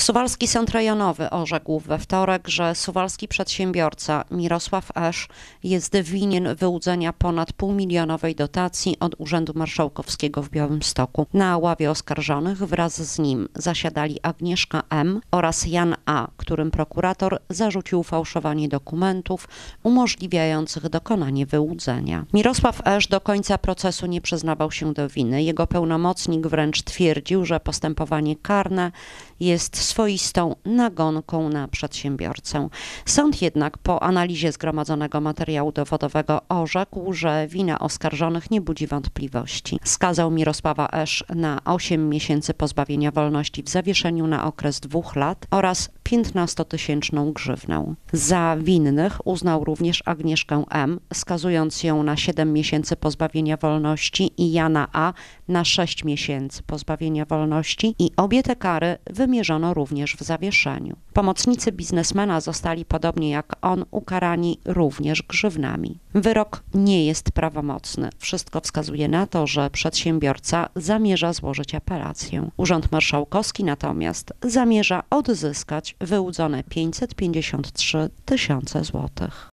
Suwalski Sąd Rejonowy orzekł we wtorek, że suwalski przedsiębiorca Mirosław Esz jest winien wyłudzenia ponad półmilionowej dotacji od Urzędu Marszałkowskiego w Białymstoku. Na ławie oskarżonych wraz z nim zasiadali Agnieszka M. oraz Jan A., którym prokurator zarzucił fałszowanie dokumentów umożliwiających dokonanie wyłudzenia. Mirosław Esz do końca procesu nie przyznawał się do winy. Jego pełnomocnik wręcz twierdził, że postępowanie karne jest swoistą nagonką na przedsiębiorcę. Sąd jednak po analizie zgromadzonego materiału dowodowego orzekł, że wina oskarżonych nie budzi wątpliwości. Skazał Mirosława Esz na 8 miesięcy pozbawienia wolności w zawieszeniu na okres 2 lat oraz 15-tysięczną grzywnę. Za winnych uznał również Agnieszkę M., skazując ją na 7 miesięcy pozbawienia wolności i Jana A. na 6 miesięcy pozbawienia wolności i obie te kary wymierzono również w zawieszeniu. Pomocnicy biznesmena zostali, podobnie jak on, ukarani również grzywnami. Wyrok nie jest prawomocny. Wszystko wskazuje na to, że przedsiębiorca zamierza złożyć apelację. Urząd Marszałkowski natomiast zamierza odzyskać wyłudzone 553 000 złotych.